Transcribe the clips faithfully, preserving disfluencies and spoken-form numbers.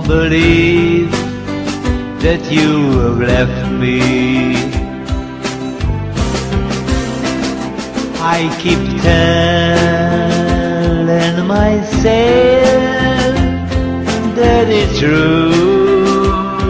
believe that you have left me. I keep telling myself that it's true.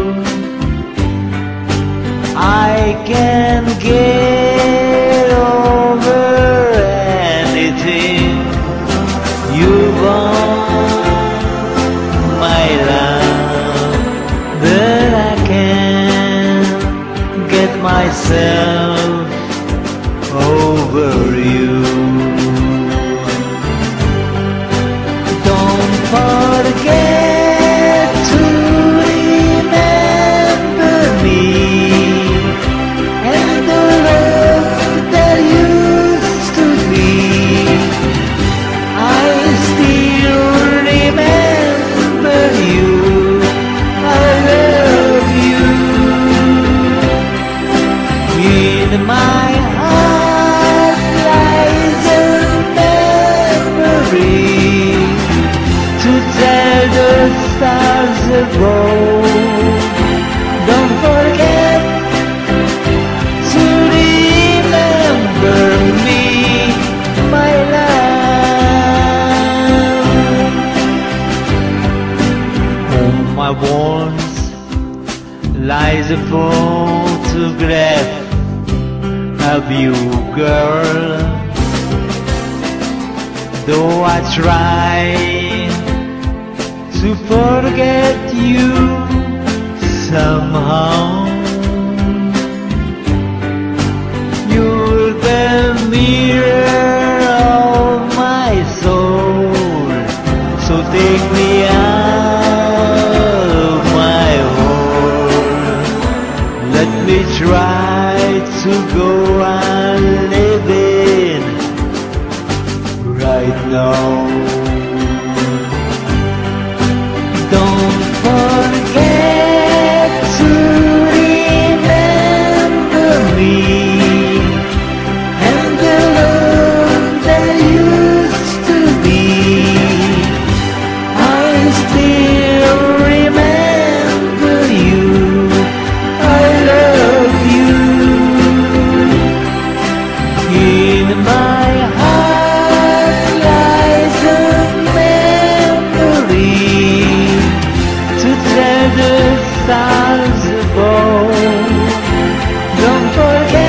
I can get over anything. You want my love, but I can't get myself over you. Don't forget to remember me and the love that used to be. I still remember you. I love you. In my heart lies a memory to tell the stars above. Don't forget to remember me, my love. On my walls lies a photograph of you, girl. Though I try to forget you somehow, you're the mirror of my soul. So take me out of my hole. Let me try to go on living right now. Don't forget to remember me and the love that used to be. I still remember you. I love you. In my heart lies a memory to tell the stars above. Don't forget